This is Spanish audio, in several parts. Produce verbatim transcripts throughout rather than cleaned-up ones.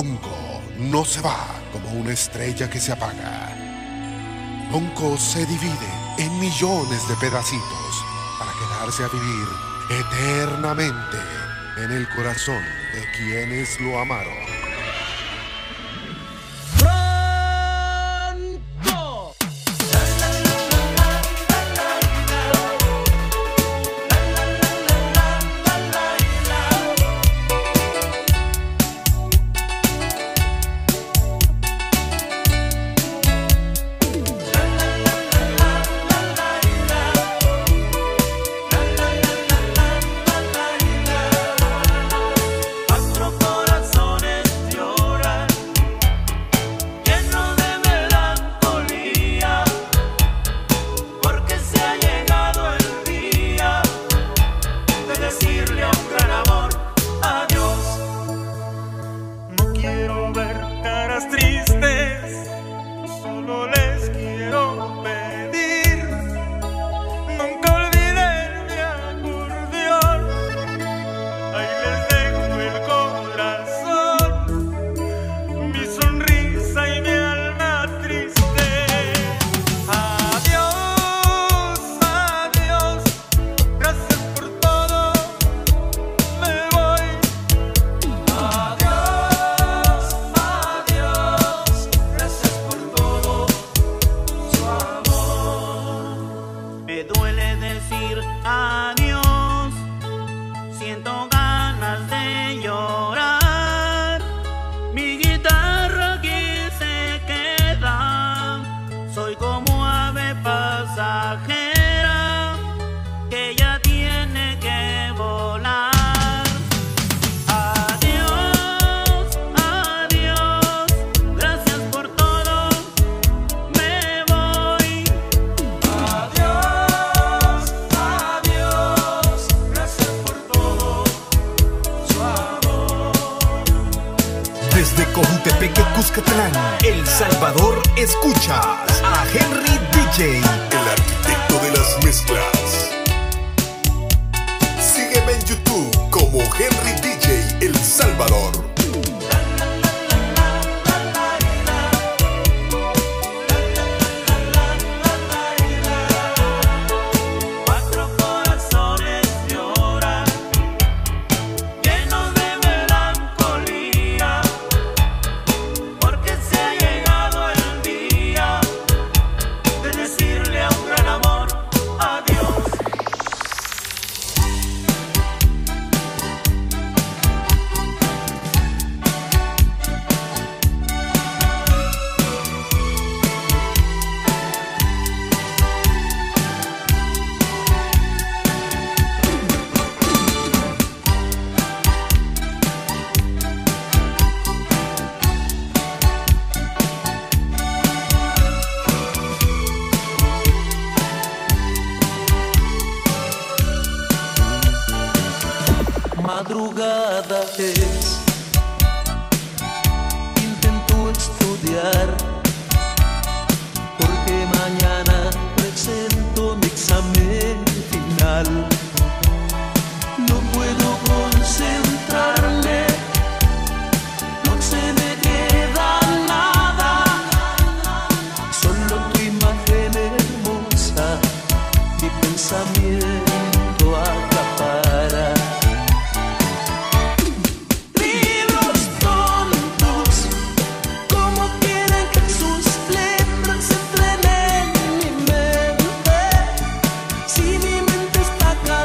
Lonco no se va como una estrella que se apaga. Lonco se divide en millones de pedacitos para quedarse a vivir eternamente en el corazón de quienes lo amaron. Desde Cojutepeque, Cuscatlán, El Salvador, escuchas a Henry D J, el arquitecto de las mezclas. Sígueme en YouTube como Henry D J, El Salvador. Madrugada es, intento estudiar, porque mañana presento mi examen final. No puedo concentrarme, no se me queda nada, solo tu imagen hermosa, mi pensamiento acapara. Si mi mente está acá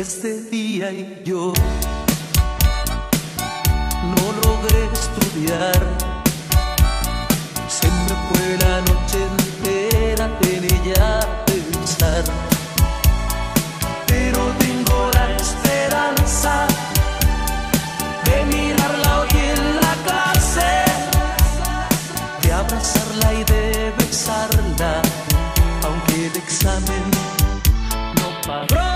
ese día y yo no logré estudiar. Siempre fue la noche entera en ella pensar. Pero tengo la esperanza de mirarla hoy en la clase, de abrazarla y de besarla, aunque el examen no pase.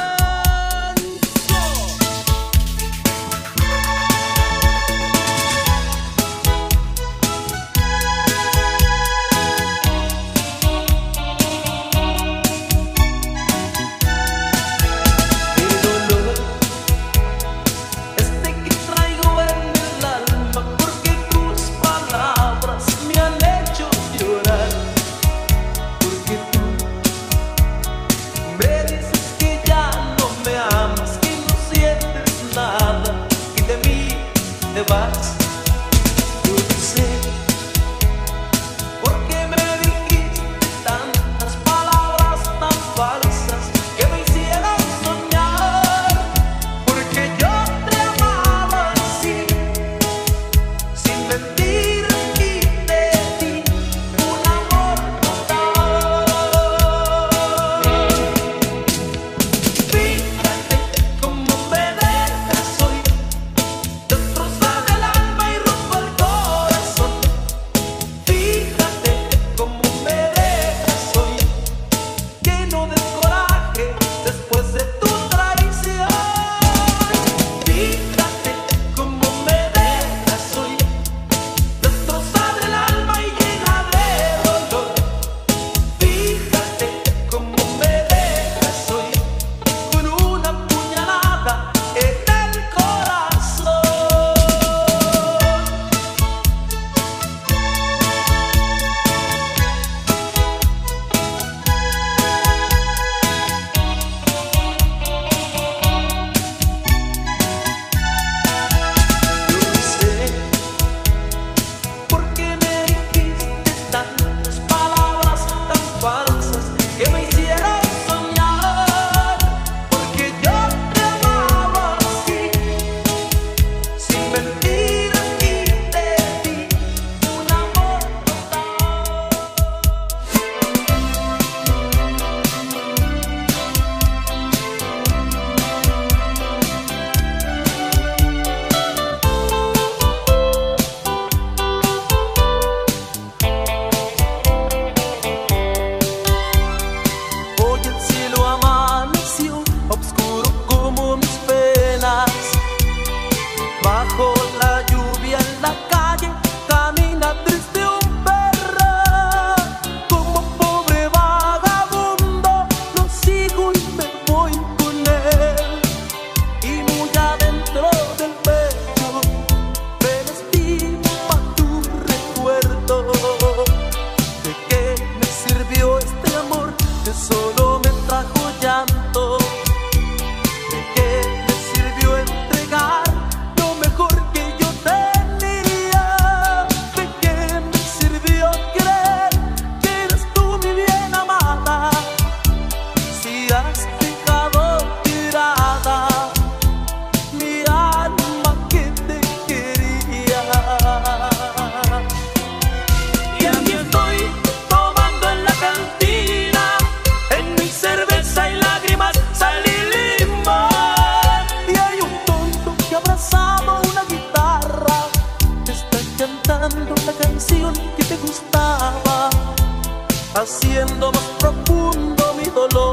Haciendo más profundo mi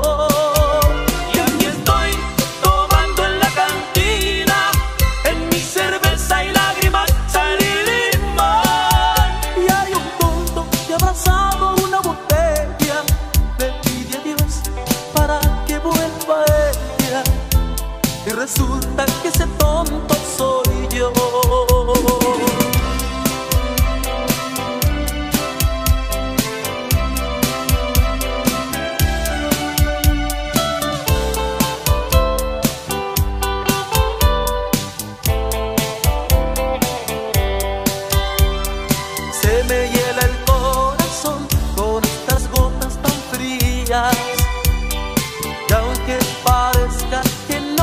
dolor. Y aquí estoy tomando en la cantina, en mi cerveza y lágrimas sal y limón. Y hay un tonto que abrazado una botella le pide a Dios para que vuelva ella. Y resulta que ese tonto soy yo. Me hiela el corazón con estas gotas tan frías, y aunque parezca que no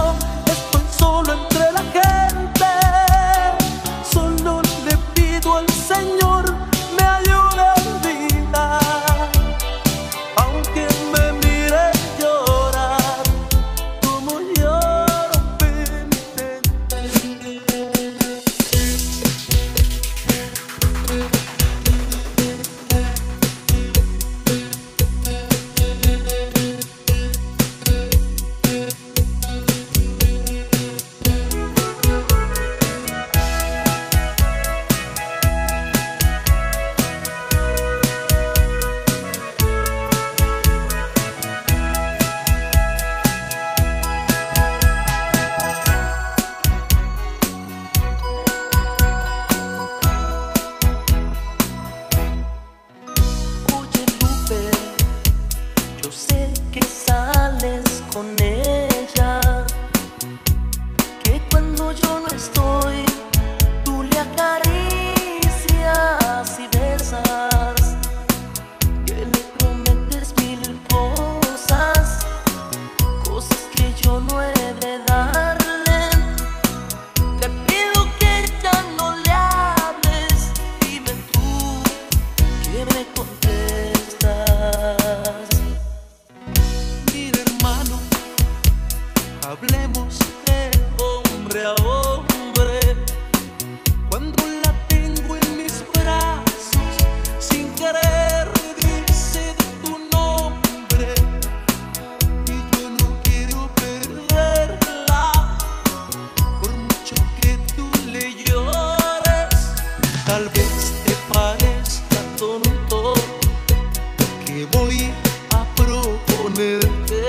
sé que sales con ella, que cuando yo no estoy, tú le acaricias y besas, que le prometes mil cosas, cosas que yo no he de darle. Te pido que ya no le hables, dime tú que me contestas. Mira, hermano, hablemos de hombre a hombre. Cuando la tengo en mis brazos, sin querer dice de tu nombre, y yo no quiero perderla, por mucho que tú le llores. Tal vez te parezca tonto que voy a proponerte.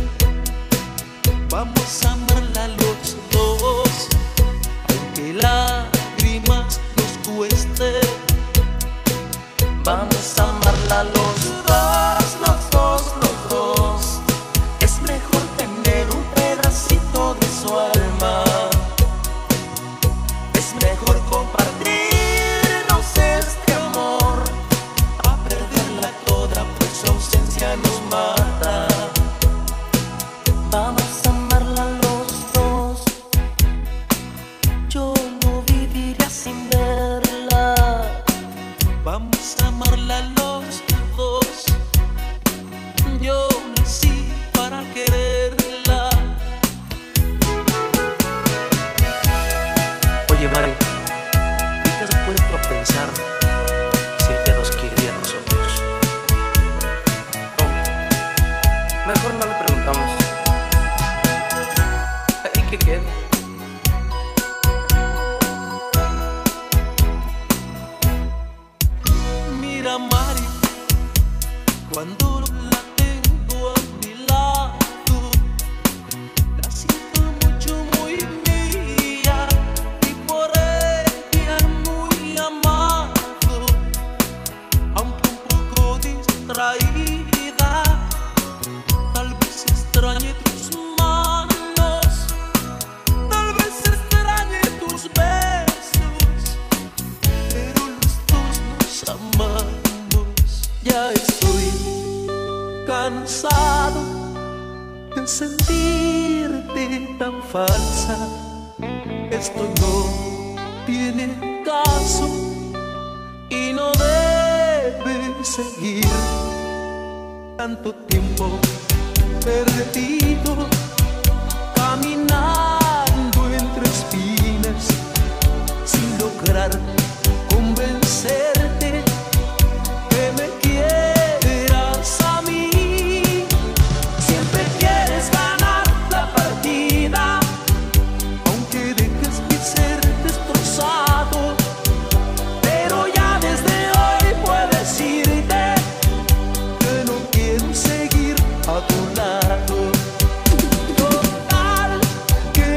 Vamos a amarla los dos, aunque lágrimas nos cueste. Vamos a amarla los dos, los dos, los dos. Es mejor tener un pedacito de su alma. Es mejor compartirnos este amor, a perderla toda, pues su ausencia nos mata. Vamos a amarla los dos. Yo no viviría sin verla. Vamos a amarla los dos. Yo nací para quererla. Oye, Mari, ¿y te has puesto a pensar si ella nos quiere a nosotros? No, mejor no le preguntamos. ¿Y qué queda? Mira, Mari, cuando la tengo a mi lado, la siento mucho, muy mía, y por ella muy amado, aunque un poco distraída. Tal vez extrañe tus manos, tal vez extrañe tus besos, pero los dos nos amamos. Ya estoy cansado de sentirte tan falsa. Esto no tiene caso y no debe seguir. Tanto tiempo perdido caminando entre espinas, sin lograr convencerte que me quieras a mí. Siempre quieres ganar la partida, aunque dejes mi ser destrozado. Pero ya desde hoy puedo decirte que no quiero seguir a tu lado. Total, que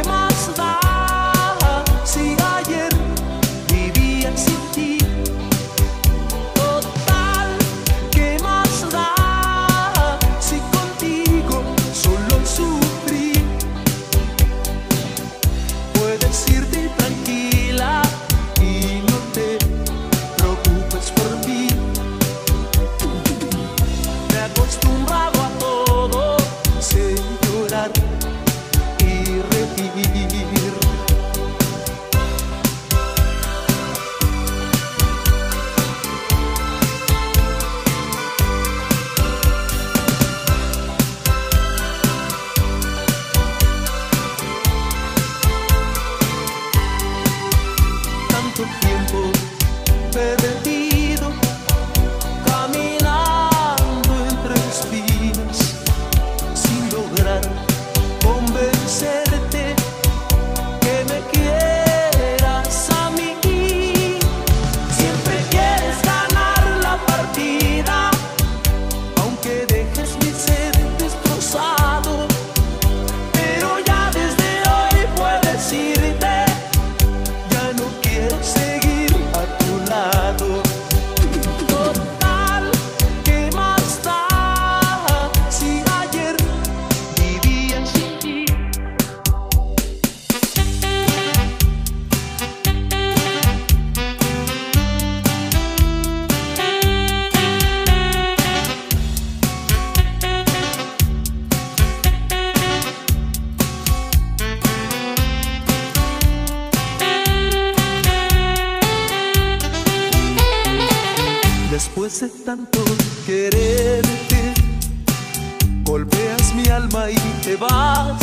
tanto quererte, golpeas mi alma y te vas,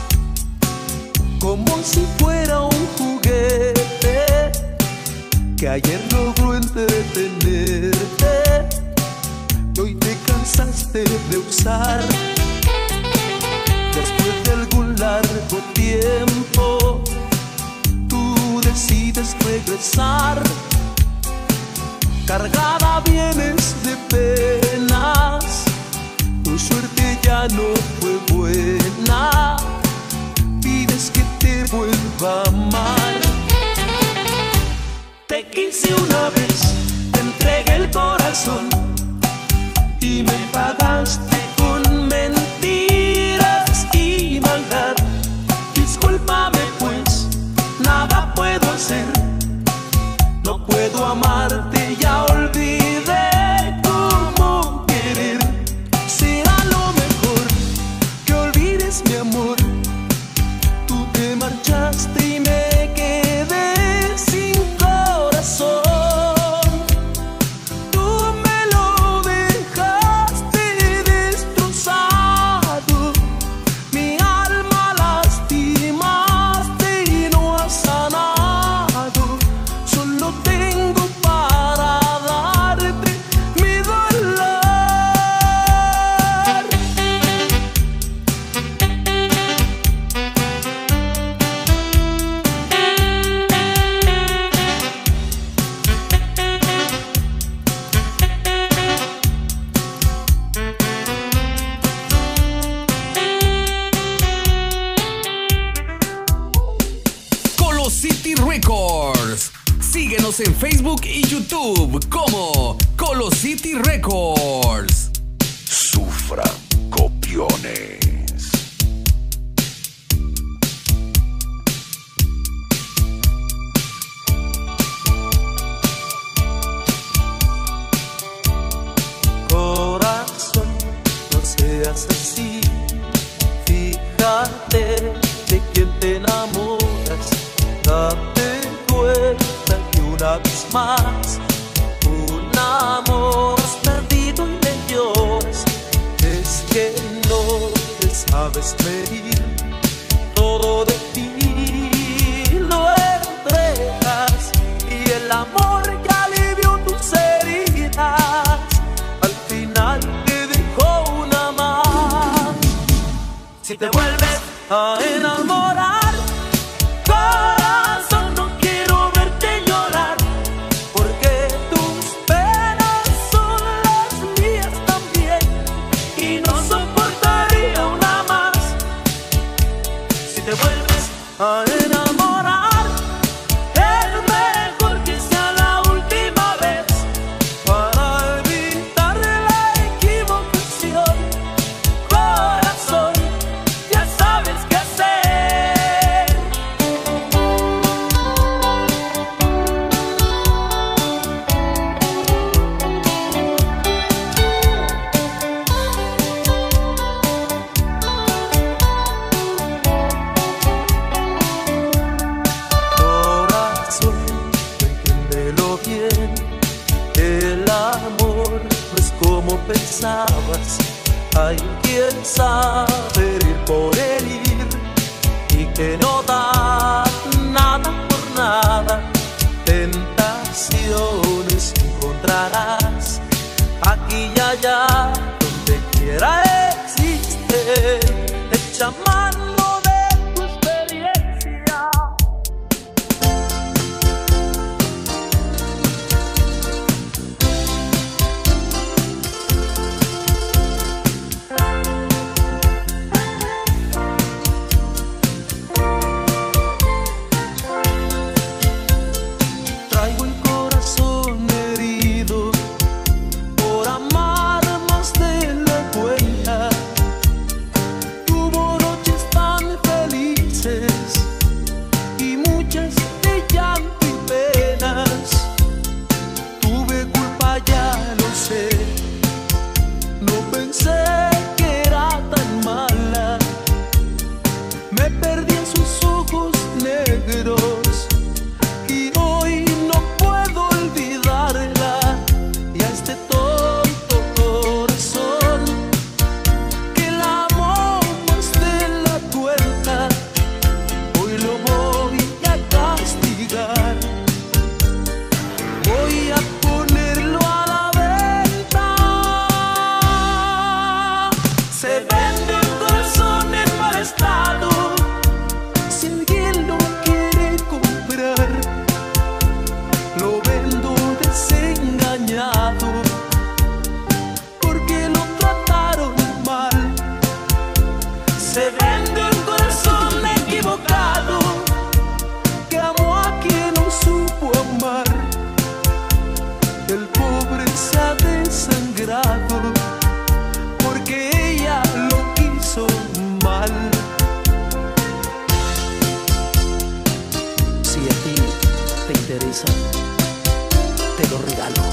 como si fuera un juguete que ayer logró entretenerte y hoy te cansaste de usar. Después de algún largo tiempo, tú decides regresar. Cargada vienes de penas, tu suerte ya no fue buena. Pides que te vuelva a amar. Te quise una vez, te entregué el corazón y me pagaste con mentiras y maldad. Discúlpame pues, nada puedo hacer. No puedo amarte, ya olvidé cómo querer. Será lo mejor que olvides mi amor. Tú te marchaste y me quedé sin corazón. Tú me lo dejaste destrozado. Mi alma lastimaste y no has sanado. Solo tengo para darte mi dolor. Colo City Records. Síguenos en Facebook y YouTube como Colo City Records. Sufran copiones. Corazón, no seas así. Fíjate de quién te enamoras. Date cuenta que una vez más un amor has perdido y me lloras. Es que no te sabes medir. Todo de ti lo entregas y el amor que alivió tus heridas al final te dejó una más. Si te vuelves a enamorar, corazón, no quiero verte llorar, porque tus penas son las mías también y no soportaría una más. Si te vuelves a enamorar, es mejor que sea la última vez para evitar la equivocación. Corazón, ya sabes qué hacer. Corazón, entiéndelo bien. El amor no es como pensabas. Hay quien sabe ir por herir y que no da nada por nada. Tentaciones encontrarás aquí y allá, donde quiera existe. Echa mano de tu experiencia. se vende un corazón equivocado, que amó a quien no supo amar. El pobre se ha desangrado porque ella lo quiso mal. Si a ti te interesa, te lo regalo.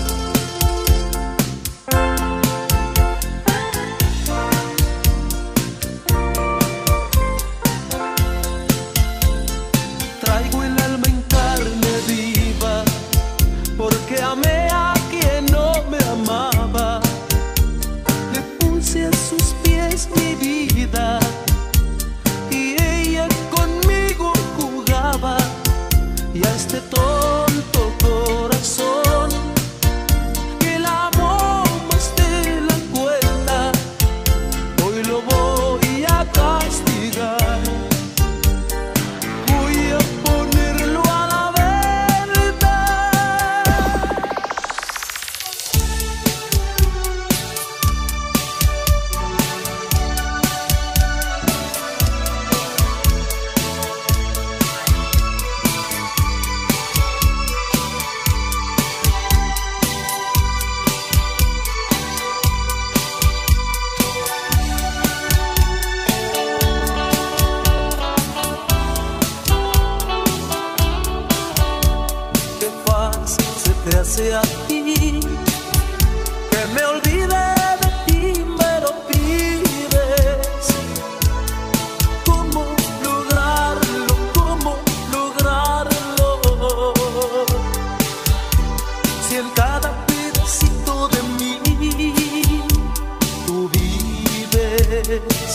Traigo el alma en carne viva, porque amé a quien no me amaba. Le puse a sus pies mi vida y ella conmigo jugaba. Y a este tonto corazón que la amó más de la cuenta, hoy lo voy a castigar. Voy a ponerlo a la verdad. Qué fácil se te hace a ti que me olvide de ti, me lo pides. ¿Cómo lograrlo? ¿Cómo lograrlo? Si en cada pedacito de mí tú vives.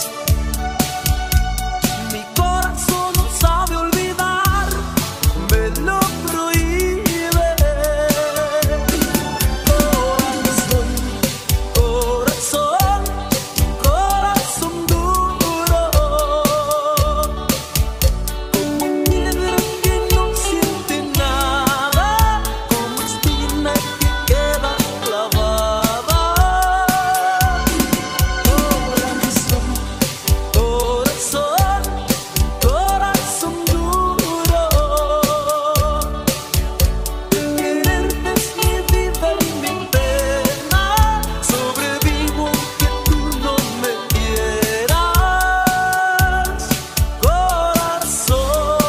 Mi corazón no sabe olvidar, me lo prohíbe. Corazón, corazón, corazón duro, como piedra que no siente nada, como espina que queda clavada. Corazón, corazón, corazón duro. Quererte es mi vida y mi pena. Sobrevivo aunque tú no me quieras. Corazón.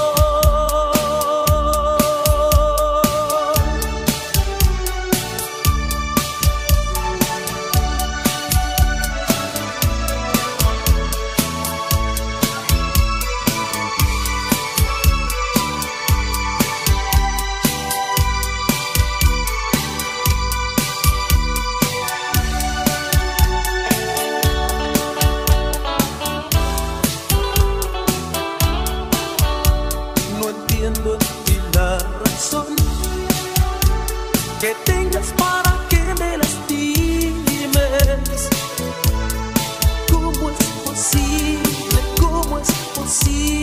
No entiendo en ti la razón que tengas para que me lastimes. ¿Cómo es posible? ¿Cómo es posible?